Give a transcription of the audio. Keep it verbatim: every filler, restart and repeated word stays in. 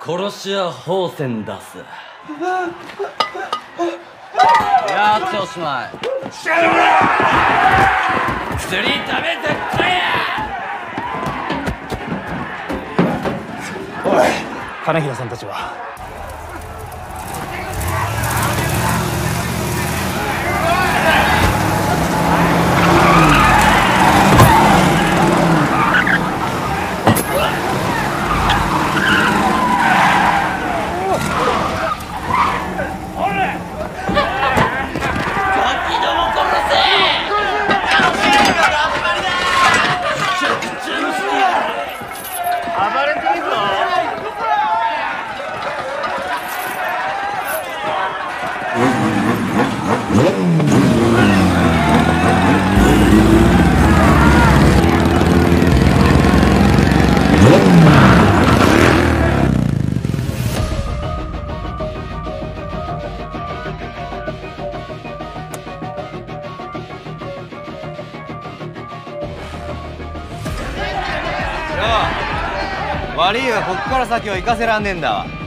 殺し屋ホーセン出す。 やっておしまい。 薬食べてこいや。 おい、金平さんたちは。 悪いがこっから先は行かせらんねえんだわ。